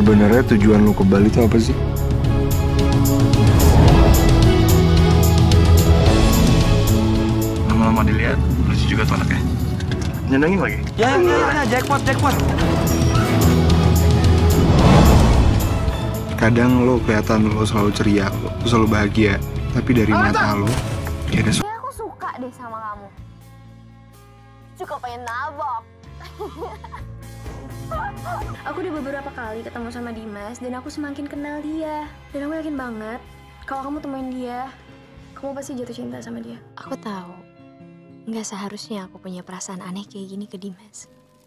Sebenarnya tujuan lu ke Bali itu apa sih? Lama-lama dilihat, lucu juga tuh anaknya. Nyenengin lagi? Ya, jackpot. Kadang lo kelihatan lo selalu ceria, lo selalu bahagia. Tapi dari mata lo, kayak ada aku suka deh sama kamu. Cukup pengen nabok. Aku udah beberapa kali ketemu sama Dimas dan aku semakin kenal dia. Dan aku yakin banget kalau kamu temuin dia, kamu pasti jatuh cinta sama dia. Aku tahu, nggak seharusnya aku punya perasaan aneh kayak gini ke Dimas.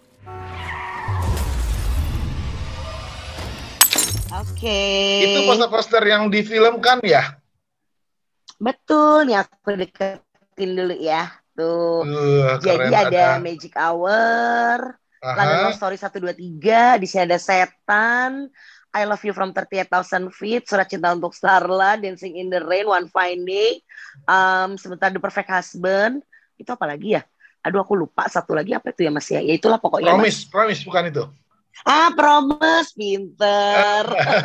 Oke. Itu poster-poster yang difilmkan ya? Betul, nih aku deketin dulu ya. Tuh. Jadi ada Magic Hour, London Love Story 1, 2, 3, di sini ada Setan, I Love You from 38,000 Feet, Surat Cinta untuk Starla, Dancing in the Rain, One Fine Day, sebentar The Perfect Husband, itu apa lagi ya? Aduh aku lupa, satu lagi apa itu ya Mas ya? Ya itulah pokoknya. Promise bukan itu? Promise, pinter.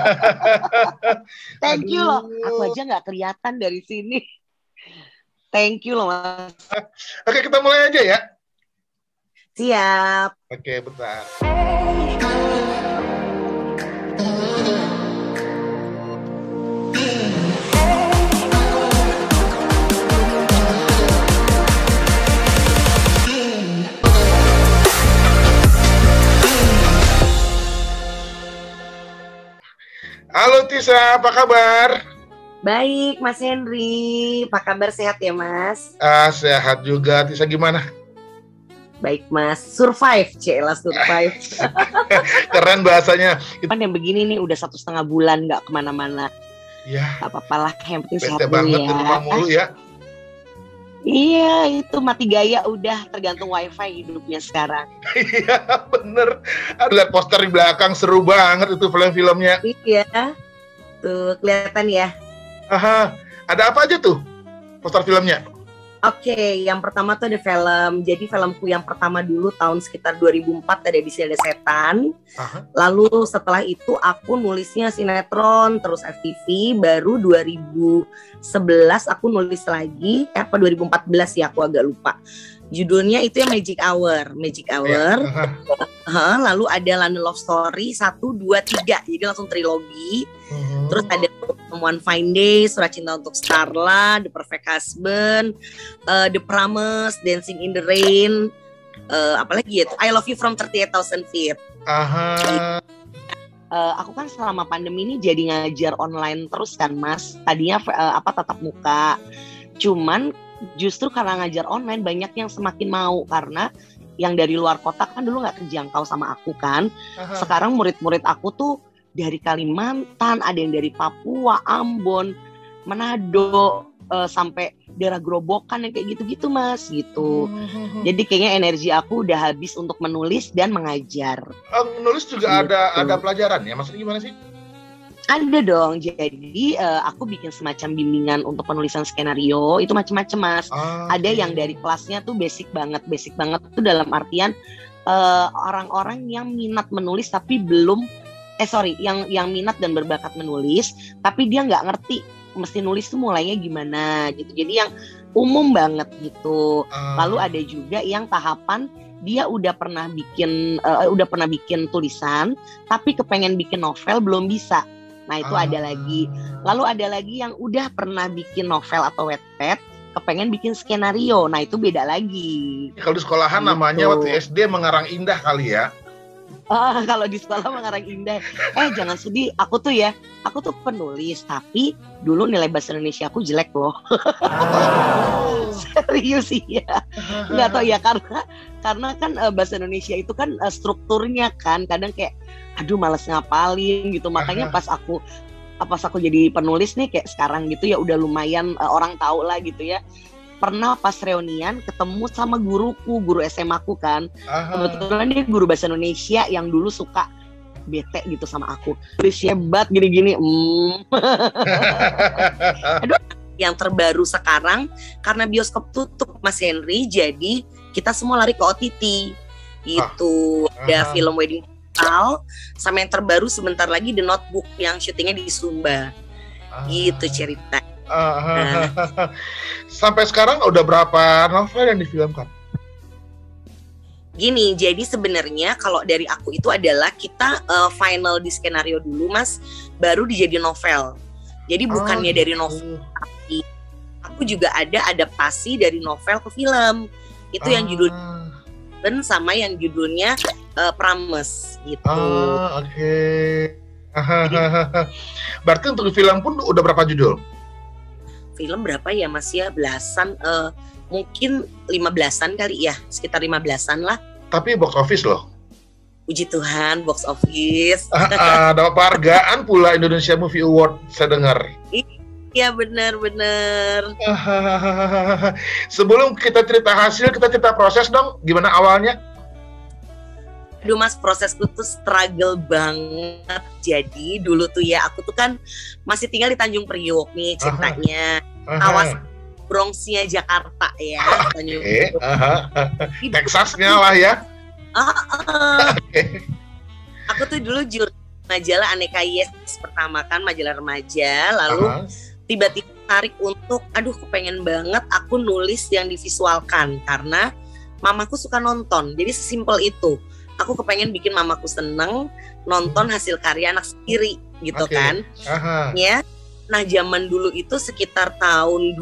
Thank you loh, aku aja nggak kelihatan dari sini. Thank you loh Mas. Oke, kita mulai aja ya. Siap. Oke, bentar. Halo Tisa, apa kabar? Baik, Mas Henry. Apa kabar, sehat ya, Mas? Sehat juga. Tisa gimana? Baik, Mas. Survive, survive. Keren bahasanya. Kan yang begini nih udah 1,5 bulan nggak kemana-mana. Ya. Gak apa-apa lah, yang penting sehat dulu banget ya. Di rumah mulu ya. Iya, itu mati gaya udah tergantung wifi hidupnya sekarang. Iya, bener. Lihat poster di belakang, seru banget itu film-filmnya. Iya, tuh kelihatan ya. Aha, ada apa aja tuh poster filmnya? Oke, yang pertama tuh ada film. Jadi filmku yang pertama dulu tahun sekitar 2004 ada di sini ada Setan. Lalu setelah itu aku nulisnya sinetron, terus FTV. Baru 2011 aku nulis lagi, apa 2014 ya aku agak lupa. Judulnya itu yang Magic Hour. Lalu ada London Love Story 1, 2, 3. Jadi langsung trilogi. Terus ada One Fine Day, Surat Cinta untuk Starla, The Perfect Husband, The Promise, Dancing in the Rain, apalagi ya, I Love You from 38,000 Feet. Aku kan selama pandemi ini jadi ngajar online terus kan Mas. Tadinya tatap muka. Cuman justru karena ngajar online banyak yang semakin mau, karena yang dari luar kota kan dulu nggak kejangkau sama aku kan. Sekarang murid-murid aku tuh dari Kalimantan, ada yang dari Papua, Ambon, Manado, sampai daerah Gerobokan yang kayak gitu-gitu Mas gitu. Jadi kayaknya energi aku udah habis untuk menulis dan mengajar. Menulis juga gitu. ada pelajaran ya? Maksudnya gimana sih? Ada dong. Jadi aku bikin semacam bimbingan untuk penulisan skenario itu macam-macam Mas. Ada yang dari kelasnya tuh basic banget tuh dalam artian orang-orang yang minat menulis tapi belum yang minat dan berbakat menulis tapi dia nggak ngerti mesti nulis tuh mulainya gimana gitu. Jadi yang umum banget gitu. Lalu ada juga yang tahapan dia udah pernah bikin tulisan tapi kepengen bikin novel belum bisa. Nah itu ada lagi. Lalu ada lagi yang udah pernah bikin novel atau Wattpad kepengen bikin skenario. Nah itu beda lagi. Kalau di sekolahan gitu. Namanya waktu SD Mengarang Indah kali ya. Kalau di sekolah Mengarang Indah. Jangan sedih, aku tuh penulis, tapi dulu nilai bahasa Indonesia aku jelek loh. Serius ya. Nggak tahu ya, karena kan bahasa Indonesia itu kan strukturnya kan kadang kayak aduh males ngapalin gitu. Makanya pas aku jadi penulis nih kayak sekarang gitu ya udah lumayan orang tahu lah gitu ya. Pernah pas reunian ketemu sama guru SMA aku kan. Kebetulan dia guru bahasa Indonesia yang dulu suka bete gitu sama aku. Tulis hebat gini-gini. Aduh, yang terbaru sekarang karena bioskop tutup Mas Henry, jadi kita semua lari ke OTT. Gitu. Ada film Wedding original, sama yang terbaru sebentar lagi The Notebook yang syutingnya di Sumba. Gitu cerita. Sampai sekarang udah berapa novel yang difilmkan? Gini, jadi sebenarnya kalau dari aku itu adalah kita final di skenario dulu Mas, baru dijadiin novel. Jadi bukannya dari novel, tapi aku juga ada adaptasi dari novel ke film. Itu yang judulnya sama yang judulnya Promise gitu. Oke. Berarti untuk film pun udah berapa judul? Film berapa ya Mas ya? Belasan, mungkin 15-an kali ya, sekitar 15-an lah. Tapi box office loh. Puji Tuhan, box office. Dapat penghargaan pula Indonesia Movie Award, saya dengar. Iya benar-benar. Sebelum kita cerita hasil, kita cerita proses dong. Gimana awalnya? Aduh Mas, prosesku tuh struggle banget. Jadi dulu tuh ya, aku tuh kan masih tinggal di Tanjung Priok nih ceritanya. Awas Bronxnya Jakarta ya. Tanjung Priok. Texasnya lah ya. Aku tuh dulu jurnal majalah Aneka Yes pertama kan, majalah remaja. Lalu tiba-tiba tarik untuk, aduh kepengen banget aku nulis yang divisualkan. Karena mamaku suka nonton, jadi sesimpel itu. Aku kepengen bikin mamaku seneng nonton hasil karya anak sendiri gitu kan. Ya. Nah zaman dulu itu sekitar tahun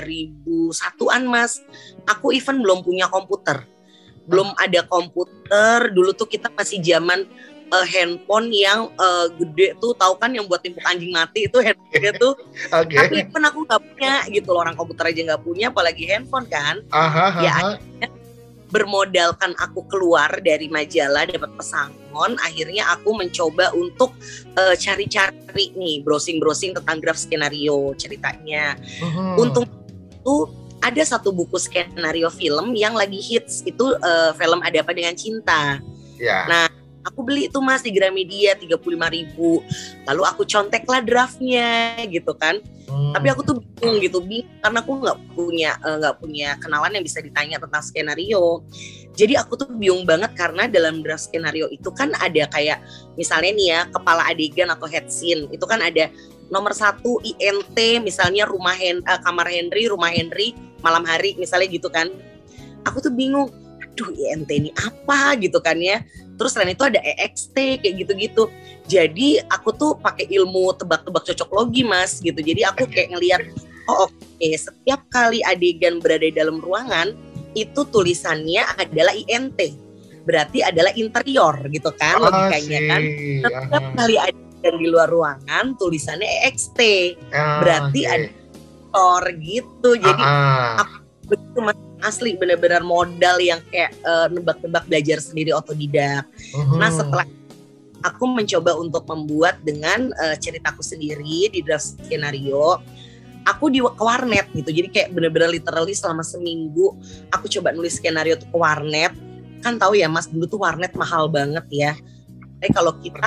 2001-an Mas, aku even belum punya komputer. Belum ada komputer, dulu tuh kita masih zaman handphone yang gede tuh, tahu kan yang buat timpuk anjing mati itu handphone tuh. Tapi even aku nggak punya gitu loh, orang komputer aja nggak punya, apalagi handphone kan. Ya akhirnya bermodalkan aku keluar dari majalah, dapat pesangon, akhirnya aku mencoba untuk cari-cari nih, browsing-browsing tentang draft skenario ceritanya. Untung itu ada satu buku skenario film yang lagi hits, itu film Ada Apa Dengan Cinta. Nah, aku beli itu Mas di Gramedia 35.000. Lalu aku conteklah draftnya gitu kan. Tapi aku tuh bingung karena aku nggak punya kenalan yang bisa ditanya tentang skenario. Jadi aku tuh bingung banget karena dalam draft skenario itu kan ada kayak misalnya nih ya, kepala adegan atau head scene itu kan ada nomor 1 INT, misalnya kamar Henry, rumah Henry malam hari misalnya gitu kan. Aku tuh bingung, aduh INT ini apa gitu kan ya. Terus selain itu ada EXT kayak gitu-gitu. Jadi aku tuh pakai ilmu tebak-tebak cocok logi Mas gitu. Jadi aku kayak ngelihat, oke, setiap kali adegan berada di dalam ruangan itu tulisannya adalah INT. Berarti adalah interior gitu kan logikanya kan. Setiap kali adegan di luar ruangan tulisannya EXT. Berarti ada interior gitu. Jadi aku betul Mas, asli benar-benar modal yang kayak nebak-nebak belajar sendiri otodidak. Nah setelah aku mencoba untuk membuat dengan ceritaku sendiri di draft skenario, aku ke warnet gitu. Jadi kayak benar-benar literally selama seminggu aku coba nulis skenario tuh ke warnet. Kan tahu ya Mas, dulu tuh warnet mahal banget ya. Tapi kalau kita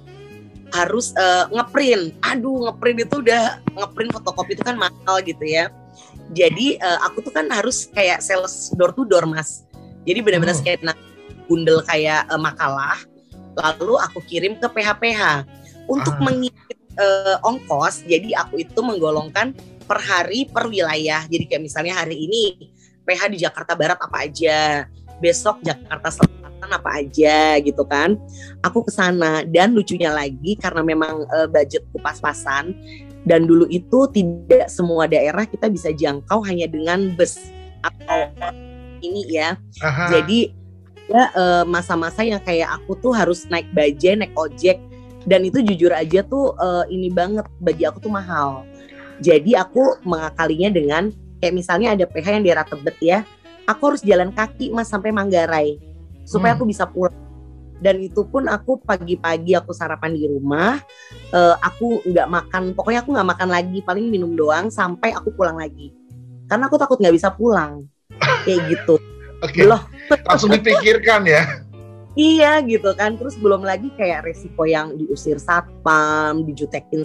harus ngeprint, ngeprint itu udah ngeprint fotokopi itu kan mahal gitu ya. Jadi aku tuh kan harus kayak sales door to door Mas. Jadi benar-benar skenario bundel kayak makalah, lalu aku kirim ke PH-PH untuk mengikut ongkos. Jadi aku itu menggolongkan per hari per wilayah. Jadi kayak misalnya hari ini PH di Jakarta Barat apa aja, besok Jakarta Selatan apa aja gitu kan. Aku ke sana dan lucunya lagi karena memang budgetku pas-pasan. Dan dulu itu tidak semua daerah kita bisa jangkau hanya dengan bus atau ini ya. Jadi ya masa-masa yang kayak aku tuh harus naik bajai, naik ojek. Dan itu jujur aja tuh ini banget, bagi aku tuh mahal. Jadi aku mengakalinya dengan kayak misalnya ada PH yang daerah Tebet ya. Aku harus jalan kaki Mas sampai Manggarai supaya aku bisa pulang. Dan itu pun aku pagi-pagi aku sarapan di rumah, aku nggak makan, pokoknya aku nggak makan lagi, paling minum doang sampai aku pulang lagi. Karena aku takut nggak bisa pulang, kayak gitu. Belum. Langsung dipikirkan ya. Iya gitu kan, terus belum lagi kayak resiko yang diusir satpam, dijutekin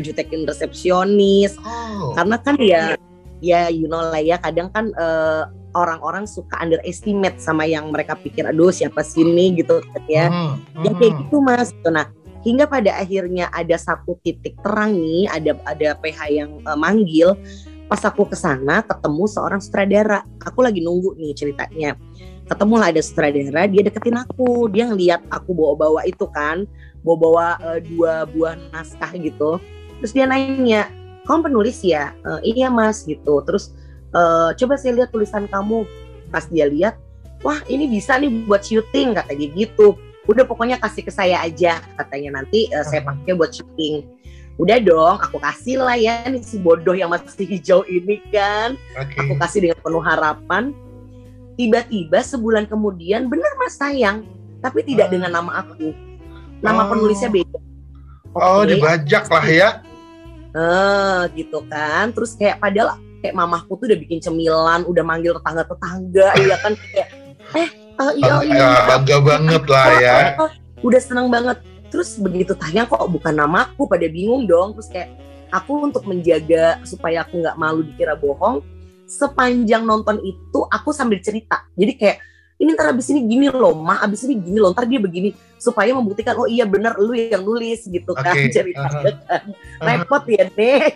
resepsionis. Karena kan ya you know lah ya, kadang kan orang-orang suka underestimate sama yang mereka pikir, aduh siapa sih ini gitu kan ya. Yang kayak gitu Mas. Nah, hingga pada akhirnya ada satu titik terang nih, ada PH yang manggil. Pas aku kesana ketemu seorang sutradara. Aku lagi nunggu nih ceritanya. Ketemulah ada sutradara, dia deketin aku. Dia ngeliat aku bawa-bawa itu kan, bawa-bawa 2 buah naskah gitu. Terus dia nanya, kamu penulis ya? Iya Mas gitu. Terus coba saya lihat tulisan kamu. Pas dia lihat, wah ini bisa nih buat syuting, kata dia gitu. Udah pokoknya kasih ke saya aja, katanya nanti saya pakai buat syuting. Udah dong, aku kasih lah ya nih si bodoh yang masih hijau ini kan. Aku kasih dengan penuh harapan. Tiba-tiba sebulan kemudian, bener Mas sayang, tapi tidak dengan nama aku. Nama penulisnya beda. Oh, dibajak lah ya. Gitu kan. Terus kayak padahal kayak mamahku tuh udah bikin cemilan, udah manggil tetangga-tetangga, ya kan kayak iya, bangga banget lah ya. Udah seneng banget. Terus begitu tanya kok bukan namaku, pada bingung dong. Terus kayak aku untuk menjaga supaya aku nggak malu dikira bohong, sepanjang nonton itu aku sambil cerita. Jadi kayak ini ntar abis ini gini loh, abis ini gini loh, ntar dia begini, supaya membuktikan oh iya bener lu yang nulis gitu kan ceritanya kan. Repot ya nih.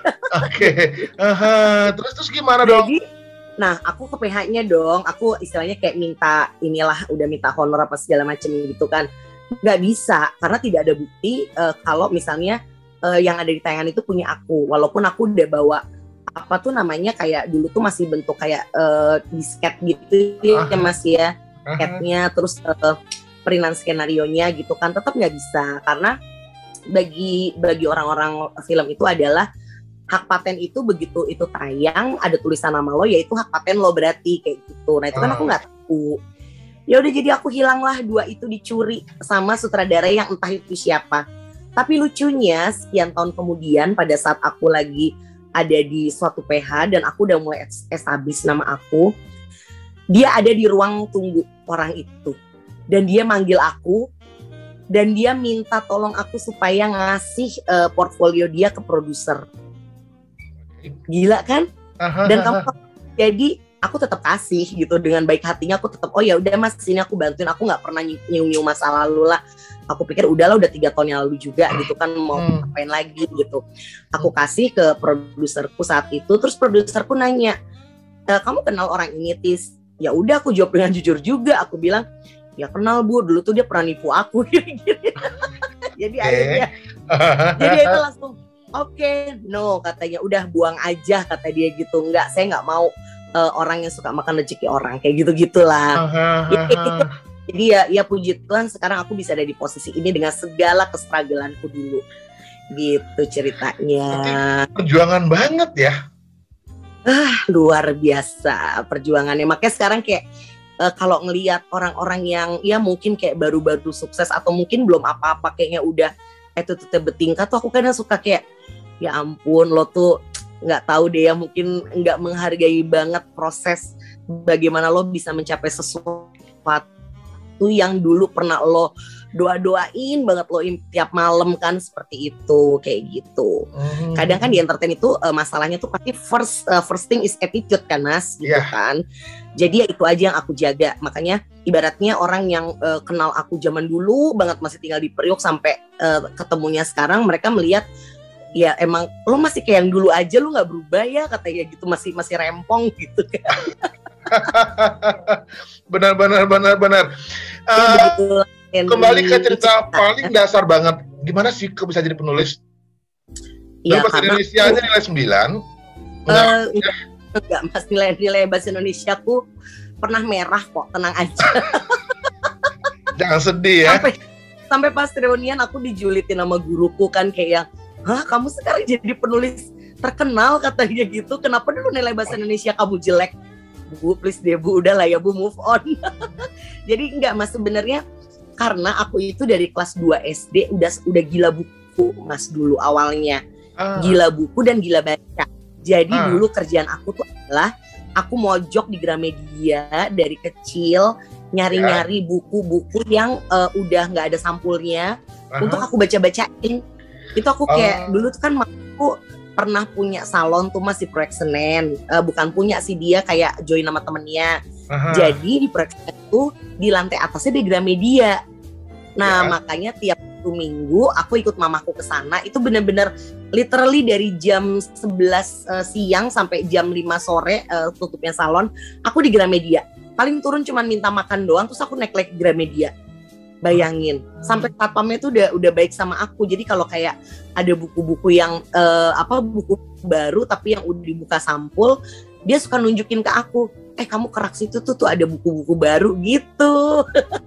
Terus gimana dong? Jadi, nah aku ke PH-nya dong, aku istilahnya kayak minta inilah, udah minta honor apa segala macem gitu kan. Nggak bisa, karena tidak ada bukti kalau misalnya yang ada di tayangan itu punya aku. Walaupun aku udah bawa apa tuh namanya, kayak dulu tuh masih bentuk kayak disket gitu ya Mas ya. Disketnya, terus perinan skenarionya gitu kan, tetap nggak bisa. Karena bagi orang-orang film itu adalah hak paten itu begitu itu tayang ada tulisan nama lo, yaitu hak paten lo berarti kayak gitu. Nah itu kan aku nggak tahu. Ya udah, jadi aku hilang lah, 2 itu dicuri sama sutradara yang entah itu siapa. Tapi lucunya sekian tahun kemudian pada saat aku lagi ada di suatu PH dan aku udah mulai establish nama aku, dia ada di ruang tunggu orang itu dan dia manggil aku dan dia minta tolong aku supaya ngasih portfolio dia ke produser. Gila kan? Dan kamu jadi aku tetap kasih gitu dengan baik hatinya. Aku tetap oh ya udah Mas, sini aku bantuin. Aku nggak pernah nyium masa lalu lah. Aku pikir udahlah, udah 3 tahun yang lalu juga gitu kan, mau ngapain lagi gitu. Aku kasih ke produserku saat itu. Terus produserku nanya, kamu kenal orang ini Tis? Ya udah, aku jawab dengan jujur juga. Aku bilang ya kenal Bu, dulu tuh dia pernah nipu aku. Jadi akhirnya jadi itu langsung oke, no, katanya udah buang aja, kata dia gitu. Enggak, saya nggak mau orang yang suka makan rezeki orang kayak gitu-gitulah. Jadi ya puji Tuhan sekarang aku bisa ada di posisi ini dengan segala kestruggleanku dulu. Gitu ceritanya. Perjuangan banget ya. Luar biasa perjuangannya. Makanya sekarang kayak kalau ngelihat orang-orang yang ya mungkin kayak baru-baru sukses atau mungkin belum apa-apa, kayaknya udah itu betingkat tuh, aku kadang suka kayak ya ampun, lo tuh nggak tahu deh ya, mungkin nggak menghargai banget proses bagaimana lo bisa mencapai sesuatu yang dulu pernah lo doain banget lo tiap malam kan, seperti itu kayak gitu. Kadang kan di entertain itu masalahnya tuh pasti first thing is attitude kan Mas, gitu kan. Jadi ya itu aja yang aku jaga. Makanya ibaratnya orang yang kenal aku zaman dulu banget, masih tinggal di Priok sampai ketemunya sekarang, mereka melihat ya emang lo masih kayak yang dulu aja, lo nggak berubah ya, katanya gitu, masih rempong gitu kan. Benar. Kembali ke cerita paling dasar banget, gimana sih kok bisa jadi penulis? Ya, bahasa Indonesia aja nilai 9. Enggak Mas, nilai bahasa Indonesia aku pernah merah kok, tenang aja. Jangan sedih ya. Sampai pas reunian aku dijulitin sama guruku kan, kayak yang, hah kamu sekarang jadi penulis terkenal katanya gitu, kenapa dulu nilai bahasa Indonesia kamu jelek? Bu, please deh Bu, udah lah ya Bu, move on. Jadi enggak Mas, sebenarnya karena aku itu dari kelas 2 SD udah gila buku Mas dulu awalnya. Gila buku dan gila baca. Jadi dulu kerjaan aku tuh adalah aku mojok di Gramedia dari kecil, nyari-nyari buku-buku yang udah nggak ada sampulnya untuk aku baca-bacain. Itu aku kayak dulu tuh kan aku pernah punya salon tuh Mas di Proyek Senen. Bukan punya sih, dia kayak join sama temennya. Jadi di Proyek Senen tuh di lantai atasnya di Gramedia. Nah makanya tiap minggu aku ikut mamaku ke sana. Itu bener-bener literally dari jam 11 siang sampai jam 5 sore tutupnya salon. Aku di Gramedia. Paling turun cuman minta makan doang, terus aku naik lagi Gramedia. Bayangin, sampai satpamnya itu udah baik sama aku. Jadi kalau kayak ada buku-buku yang buku baru tapi yang udah dibuka sampul, dia suka nunjukin ke aku, kamu kerak situ tuh ada buku-buku baru gitu.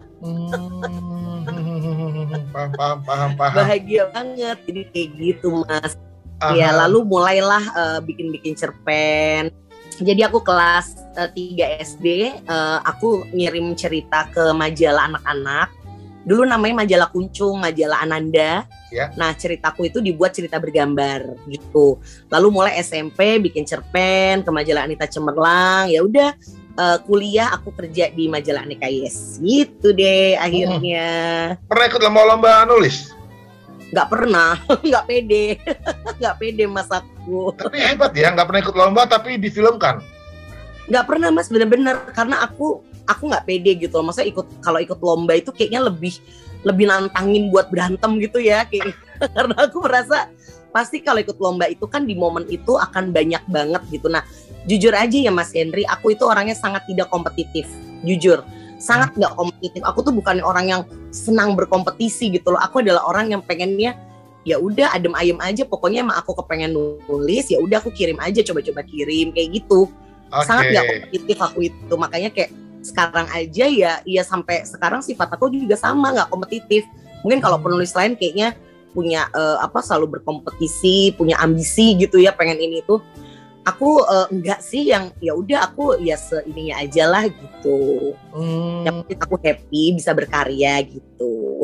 Paham. Bahagia banget, jadi kayak gitu Mas. Ya lalu mulailah bikin cerpen. Jadi aku kelas 3 SD, aku ngirim cerita ke majalah anak-anak. Dulu namanya majalah Kuncung, majalah Ananda. Nah ceritaku itu dibuat cerita bergambar gitu. Lalu mulai SMP bikin cerpen ke majalah Anita Cemerlang. Ya udah kuliah aku kerja di majalah Aneka Yes. Gitu deh akhirnya. Pernah ikut lomba-lomba nulis? Nggak pernah, nggak pede Mas aku. Tapi hebat ya, nggak pernah ikut lomba tapi difilmkan. Nggak pernah Mas, bener-bener karena aku nggak pede gitu loh. Maksudnya kalau ikut lomba itu kayaknya lebih nantangin buat berantem gitu ya kayak. Karena aku merasa pasti kalau ikut lomba itu kan di momen itu akan banyak banget gitu. Nah jujur aja ya Mas Henry, aku itu orangnya sangat tidak kompetitif, jujur sangat nggak kompetitif. Aku tuh bukan orang yang senang berkompetisi gitu loh. Aku adalah orang yang pengennya ya udah adem ayem aja, pokoknya emang aku kepengen nulis ya udah aku kirim aja, coba-coba kirim kayak gitu. Sangat nggak kompetitif aku itu, makanya kayak sekarang aja ya sampai sekarang sifat aku juga sama, nggak kompetitif. Mungkin kalau penulis lain kayaknya punya selalu berkompetisi, punya ambisi gitu ya, pengen ini tuh. Aku enggak sih, yang ya udah aku ya seininya aja lah gitu. Yang penting aku happy bisa berkarya gitu.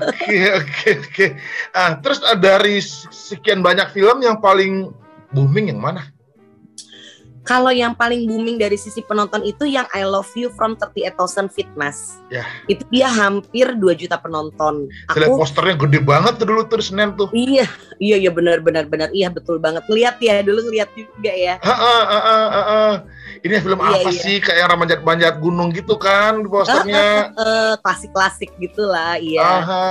Oke. Terus dari sekian banyak film yang paling booming yang mana? Kalau yang paling booming dari sisi penonton itu yang I Love You from 38,000 Feet Mas. Itu dia hampir 2 juta penonton. Lihat posternya gede banget tuh dulu tuh di Senen tuh. Iya benar. Iya betul banget. Lihat ya dulu, lihat juga ya. Ini film apa sih, kayak yang manjat-manjat gunung gitu kan posternya. Klasik-klasik gitulah, iya.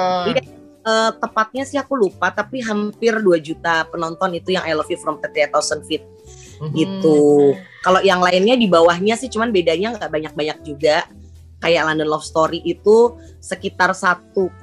Tepatnya sih aku lupa, tapi hampir 2 juta penonton itu yang I Love You from 38,000 Feet. Gitu. Kalau yang lainnya di bawahnya sih, cuman bedanya nggak banyak-banyak juga. Kayak London Love Story itu sekitar 1,3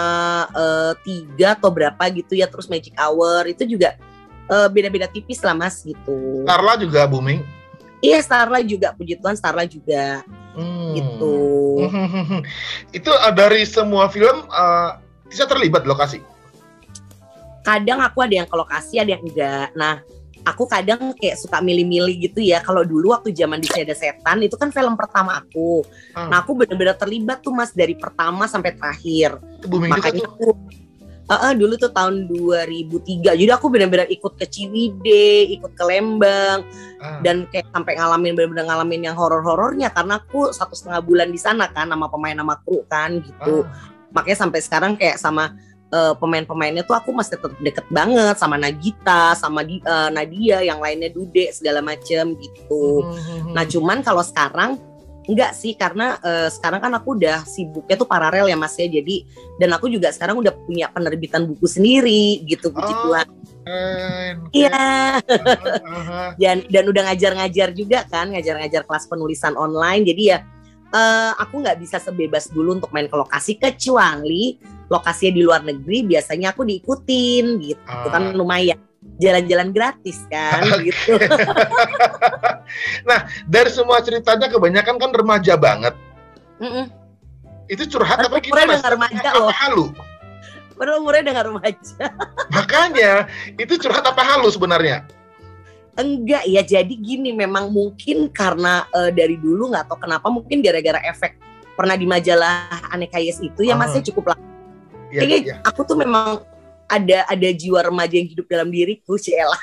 atau berapa gitu ya. Terus Magic Hour itu juga beda-beda tipis lah Mas gitu. Starla juga booming. Iya Starla juga, puji Tuhan Starla juga. Gitu. Itu dari semua film bisa terlibat lokasi? Kadang aku ada yang ke lokasi, ada yang enggak. Nah aku kadang kayak suka milih-milih gitu ya. Kalau dulu waktu zaman di Tiada Setan itu kan film pertama aku. Nah aku benar-benar terlibat tuh Mas dari pertama sampai terakhir. Makanya aku dulu tuh tahun 2003. Jadi aku benar-benar ikut ke Ciwidey, ikut ke Lembang, dan kayak sampai benar-benar ngalamin yang horor-horornya karena aku 1,5 bulan di sana kan sama pemain sama kru kan gitu. Makanya sampai sekarang kayak sama pemain-pemainnya tuh aku masih tetap deket banget sama Nagita, sama Nadia, yang lainnya Dude segala macem gitu. Nah cuman kalau sekarang enggak sih, karena sekarang kan aku udah sibuknya tuh paralel ya Mas ya. Jadi dan aku juga sekarang udah punya penerbitan buku sendiri gitu, puji Tuhan. Iya. Dan udah ngajar-ngajar juga kan, ngajar-ngajar kelas penulisan online. Jadi ya aku nggak bisa sebebas dulu untuk main ke lokasi, kecuali lokasinya di luar negeri biasanya aku diikutin gitu kan, lumayan jalan-jalan gratis kan gitu. Nah dari semua ceritanya kebanyakan kan remaja banget. Itu curhat apa gimana? Remaja apa loh. Halu? Padahal umurnya udah remaja. Makanya itu curhat apa halu sebenarnya? Enggak ya, jadi gini, memang mungkin karena dari dulu nggak tahu kenapa, mungkin gara-gara efek pernah di majalah Aneka Yes itu ya Masnya cukup lama. Kayaknya aku tuh memang ada jiwa remaja yang hidup dalam diriku, Ciela.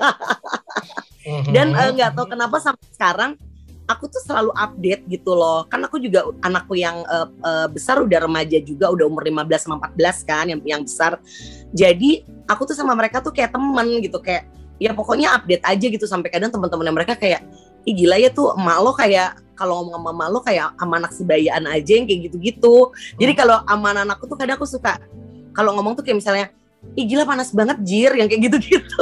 Dan nggak tahu kenapa sampai sekarang aku tuh selalu update gitu loh. Kan aku juga anakku yang besar udah remaja juga, udah umur 15 sama 14 kan, yang besar. Jadi aku tuh sama mereka tuh kayak temen gitu, kayak ya pokoknya update aja gitu, sampai kadang teman-teman mereka kayak, ih gila ya tuh emak lo kayak, kalau ngomong sama emak lo kayak sama anak sebayaan aja yang kayak gitu-gitu. Jadi kalau sama anak-anakku tuh kadang aku suka kalau ngomong tuh kayak misalnya, ih gila panas banget Jir, yang kayak gitu-gitu.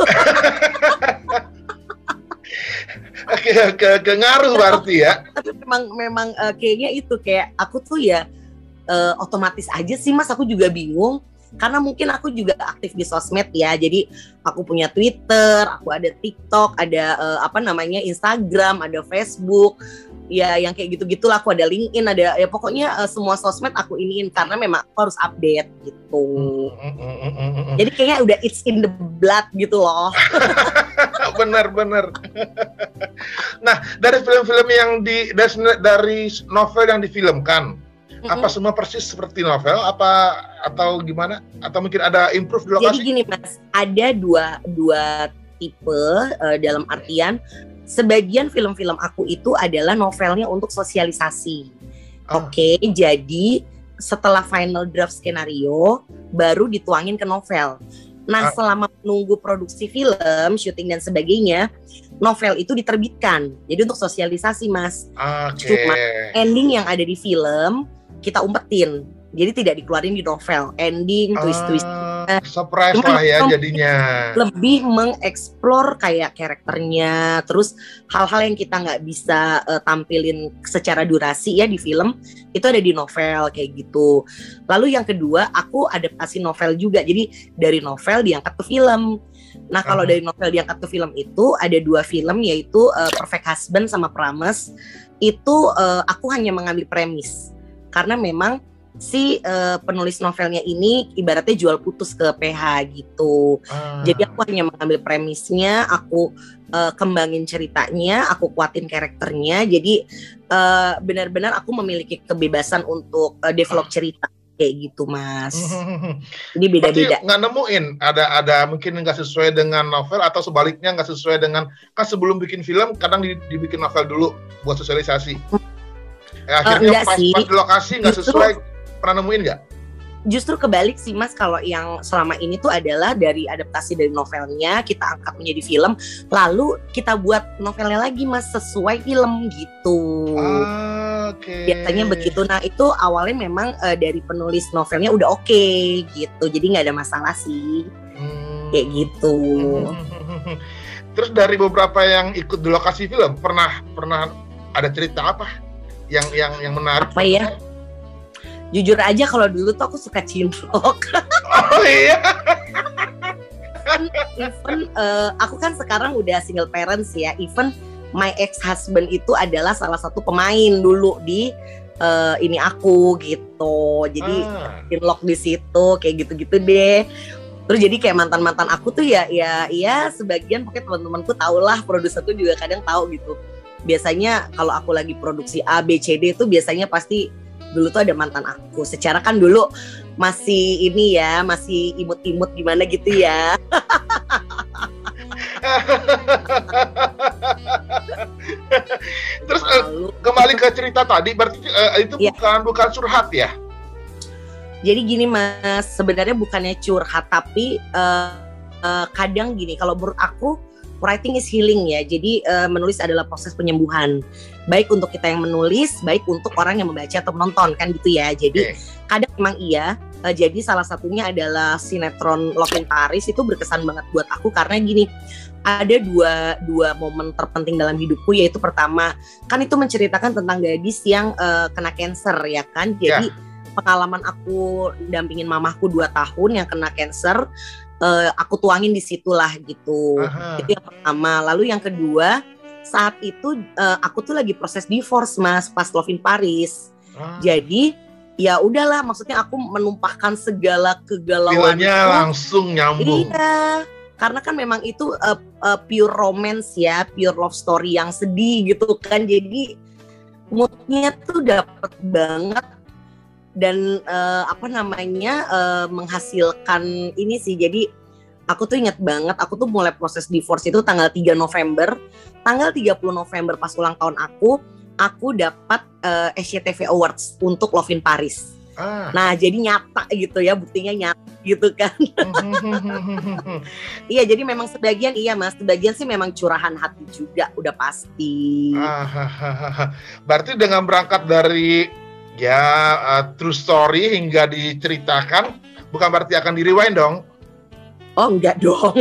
ke ngaruh berarti ya. Tapi memang kayaknya itu kayak aku tuh ya otomatis aja sih Mas, aku juga bingung karena mungkin aku juga aktif di sosmed ya. Jadi aku punya Twitter, aku ada TikTok, ada Instagram, ada Facebook. Ya yang kayak gitu-gitulah, aku ada LinkedIn, ada ya pokoknya semua sosmed aku iniin karena memang aku harus update gitu. Jadi kayaknya udah it's in the blood gitu loh. Bener. Nah, dari film-film yang dari novel yang difilmkan, apa semua persis seperti novel atau gimana? Atau mungkin ada improve di lokasi? Jadi gini Mas, ada dua tipe dalam artian sebagian film-film aku itu adalah novelnya untuk sosialisasi. Oke, jadi setelah final draft skenario baru dituangin ke novel. Nah, selama menunggu produksi film, syuting dan sebagainya, novel itu diterbitkan. Jadi untuk sosialisasi, Mas. Cuma ending yang ada di film kita umpetin. Jadi tidak dikeluarin di novel. Ending, twist-twist. Surprise lah ya jadinya. Lebih mengeksplor kayak karakternya, terus hal-hal yang kita nggak bisa tampilin secara durasi ya di film, itu ada di novel kayak gitu. Lalu yang kedua, aku adaptasi novel juga, jadi dari novel diangkat ke film. Nah kalau dari novel diangkat ke film itu ada 2 film, yaitu Perfect Husband sama Promise. Itu aku hanya mengambil premis, karena memang si penulis novelnya ini ibaratnya jual putus ke PH gitu. Jadi aku hanya mengambil premisnya, aku kembangin ceritanya, aku kuatin karakternya. Jadi benar-benar aku memiliki kebebasan untuk develop cerita kayak gitu Mas. Jadi beda-beda. Berarti nggak nemuin ada mungkin nggak sesuai dengan novel atau sebaliknya nggak sesuai dengan, kan sebelum bikin film kadang dibikin novel dulu buat sosialisasi. Akhirnya pas di lokasi nggak sesuai. Pernah nemuin nggak? Justru kebalik sih Mas, kalau yang selama ini tuh adalah dari adaptasi dari novelnya kita angkat menjadi film, lalu kita buat novelnya lagi Mas sesuai film gitu. Biasanya begitu. Nah itu awalnya memang dari penulis novelnya udah oke gitu, jadi nggak ada masalah sih kayak gitu. Terus dari beberapa yang ikut di lokasi film pernah ada cerita apa yang menarik? Apa ya? Jujur aja kalau dulu tuh aku suka cinlok. Oh iya. Even aku kan sekarang udah single parents ya. Even my ex-husband itu adalah salah satu pemain dulu di ini aku gitu. Jadi cinlok di situ kayak gitu-gitu deh. Terus jadi kayak mantan-mantan aku tuh ya sebagian pokoknya teman-temanku tau lah, produserku juga kadang tahu gitu. Biasanya kalau aku lagi produksi A, B, C, D itu biasanya pasti dulu tuh ada mantan aku. Secara kan dulu masih ini ya, masih imut-imut gimana gitu ya. Terus kembali ke cerita tadi, berarti itu bukan curhat ya? Jadi gini Mas, sebenarnya bukannya curhat, tapi kadang gini, kalau menurut aku writing is healing ya. Jadi menulis adalah proses penyembuhan. Baik untuk kita yang menulis, baik untuk orang yang membaca atau menonton kan gitu ya. Jadi kadang memang iya. Jadi salah satunya adalah sinetron Love in Paris itu berkesan banget buat aku karena gini, ada dua momen terpenting dalam hidupku, yaitu pertama kan itu menceritakan tentang gadis yang kena cancer ya kan. Jadi pengalaman aku dampingin mamahku 2 tahun yang kena cancer, aku tuangin di situlah gitu. Itu yang pertama. Lalu yang kedua, saat itu aku tuh lagi proses divorce Mas pas Love in Paris. Jadi ya udahlah, maksudnya aku menumpahkan segala kegalauan. Filmnya langsung nyambung. Iya, karena kan memang itu pure romance ya, pure love story yang sedih gitu kan. Jadi moodnya tuh dapet banget. Dan menghasilkan ini sih. Jadi aku tuh inget banget, aku tuh mulai proses divorce itu tanggal 3 November. Tanggal 30 November pas ulang tahun aku dapat SCTV Awards untuk Love in Paris. Nah jadi nyata gitu ya, buktinya nyata gitu kan. Iya jadi memang sebagian iya mas, sebagian sih memang curahan hati juga udah pasti. Berarti dengan berangkat dari ya true story hingga diceritakan, bukan berarti akan di rewind dong? Oh enggak dong.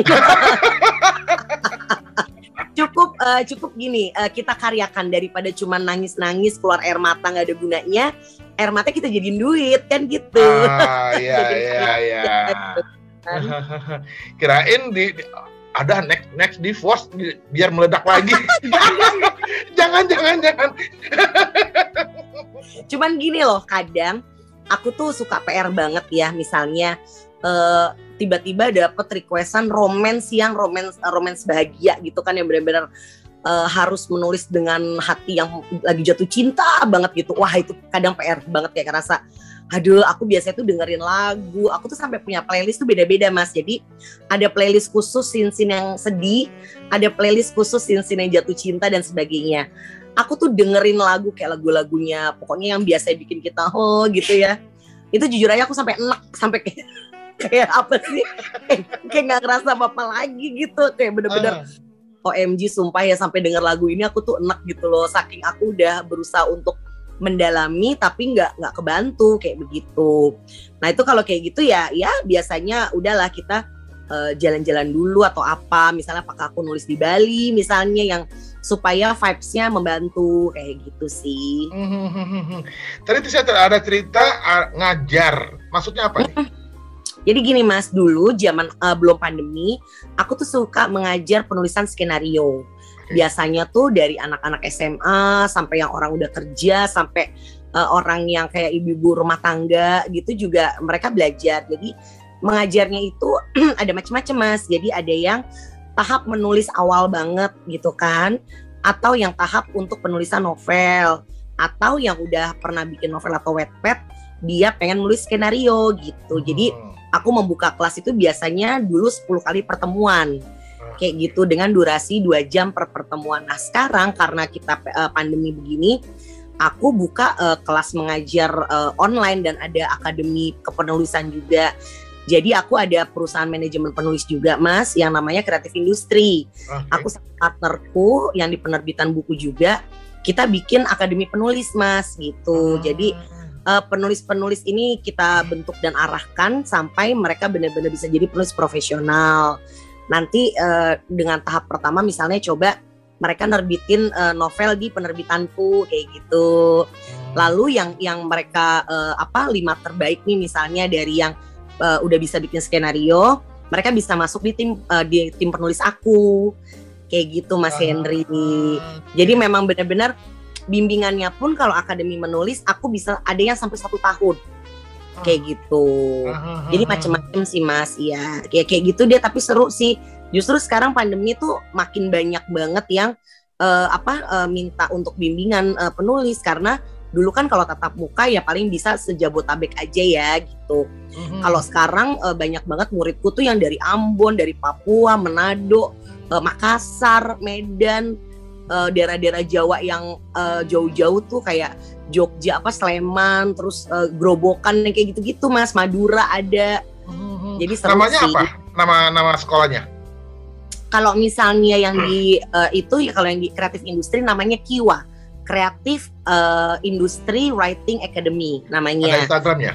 Cukup gini, kita karyakan daripada cuma nangis-nangis keluar air mata nggak ada gunanya, air mata kita jadiin duit kan gitu. Iya. Kirain ada next divorce biar meledak lagi. Jangan. Cuman gini loh, kadang aku tuh suka PR banget ya, misalnya tiba-tiba dapet requestan romance yang romance bahagia gitu kan, yang benar-benar harus menulis dengan hati yang lagi jatuh cinta banget gitu. Wah itu kadang PR banget ya, ngerasa aduh aku biasanya tuh dengerin lagu, aku tuh sampai punya playlist tuh beda-beda mas. Jadi ada playlist khusus scene-scene yang sedih, ada playlist khusus scene-scene yang jatuh cinta dan sebagainya. Aku tuh dengerin lagu kayak lagu-lagunya pokoknya yang biasa bikin kita gitu ya. Itu jujur aja aku sampai enak, sampai kayak apa sih, kayak nggak ngerasa apa-apa lagi gitu, kayak bener-bener OMG sumpah ya, sampai denger lagu ini aku tuh enak gitu loh, saking aku udah berusaha untuk mendalami tapi nggak kebantu kayak begitu. Nah itu kalau kayak gitu ya biasanya udahlah kita jalan-jalan dulu atau apa, misalnya apakah aku nulis di Bali misalnya, yang supaya vibes-nya membantu kayak gitu sih. Tadi saya ada cerita ngajar, maksudnya apa nih? Jadi gini mas, dulu zaman belum pandemi, aku tuh suka mengajar penulisan skenario. Biasanya tuh dari anak-anak SMA sampai yang orang udah kerja, sampai orang yang kayak ibu-ibu rumah tangga gitu juga mereka belajar. Jadi mengajarnya itu ada macam-macam mas. Jadi ada yang tahap menulis awal banget gitu kan, atau yang tahap untuk penulisan novel, atau yang udah pernah bikin novel atau Wattpad, dia pengen nulis skenario gitu. Jadi aku membuka kelas itu biasanya dulu 10 kali pertemuan kayak gitu dengan durasi 2 jam per pertemuan. Nah sekarang karena kita pandemi begini, aku buka kelas mengajar online dan ada akademi kepenulisan juga. Jadi aku ada perusahaan manajemen penulis juga mas, yang namanya Kreatif Industri. Aku sama partnerku yang di penerbitan buku juga, kita bikin akademi penulis mas gitu. Jadi penulis-penulis ini kita bentuk dan arahkan sampai mereka benar-benar bisa jadi penulis profesional. Nanti dengan tahap pertama misalnya coba mereka nerbitin novel di penerbitanku kayak gitu. Lalu yang mereka 5 terbaik nih misalnya dari yang udah bisa bikin skenario, mereka bisa masuk di tim penulis aku kayak gitu Mas Henry. Jadi memang benar-benar bimbingannya pun kalau akademi menulis aku bisa ada yang sampai 1 tahun kayak gitu. Jadi macam-macam sih mas, ya kayak gitu dia, tapi seru sih. Justru sekarang pandemi tuh makin banyak banget yang minta untuk bimbingan penulis, karena dulu kan kalau tatap muka ya paling bisa sejabotabek aja ya gitu. Kalau sekarang banyak banget muridku tuh yang dari Ambon, dari Papua, Manado, Makassar, Medan, daerah-daerah Jawa yang jauh-jauh tuh kayak Jogja, Sleman, terus Grobogan yang kayak gitu-gitu mas, Madura ada. Jadi seru namanya sih. apa? Nama sekolahnya? Kalau misalnya yang di itu ya, kalau yang di Kreatif Industri namanya KIWA, Kreatif Industry Writing Academy namanya. Ada Instagramnya?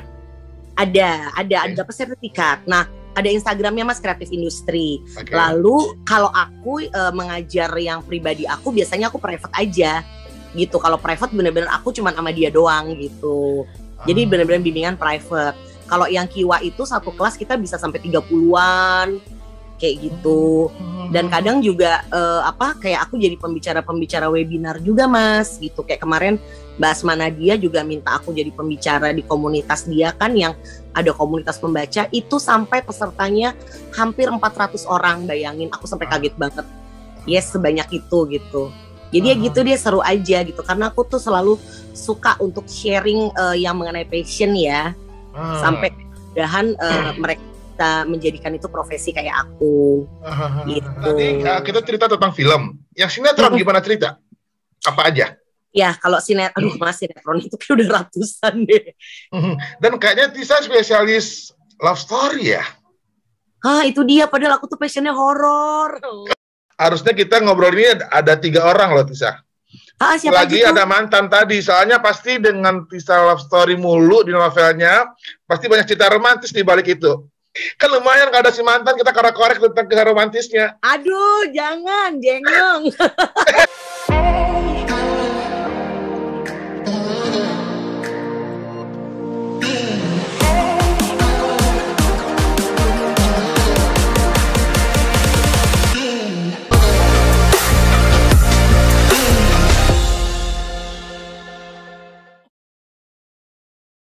Ada sertifikat. Nah, ada Instagramnya mas, Kreatif Industri. Lalu kalau aku mengajar yang pribadi aku biasanya aku private aja gitu. Kalau private bener-bener aku cuma sama dia doang gitu. Jadi bener-bener bimbingan private. Kalau yang KIWA itu satu kelas kita bisa sampai 30-an kayak gitu. Dan kadang juga kayak aku jadi pembicara webinar juga mas gitu. Kayak kemarin Mbak Asma Nadia juga minta aku jadi pembicara di komunitas dia kan, yang ada komunitas pembaca itu sampai pesertanya hampir 400 orang, bayangin. Aku sampai kaget banget. Yes, sebanyak itu gitu. Jadi ya gitu, dia seru aja gitu, karena aku tuh selalu suka untuk sharing yang mengenai passion ya. Sampai mudahan mereka bisa menjadikan itu profesi kayak aku. Gitu. Tadi kita cerita tentang film. Yang sinetron gimana cerita? Apa aja? Ya kalau aduh mas, sinetron itu kan udah ratusan deh. Dan kayaknya Tisa spesialis love story ya. Itu dia, padahal aku tuh passionnya horor. Harusnya kita ngobrol ini ada 3 orang loh Tisa. Siapa Lagi aja ada mantan tadi, soalnya pasti dengan Tisa love story mulu di novelnya, pasti banyak cerita romantis di balik itu. Kan lumayan gak ada si mantan, kita korek-korek tentang kisah romantisnya. Aduh, jangan, jengong.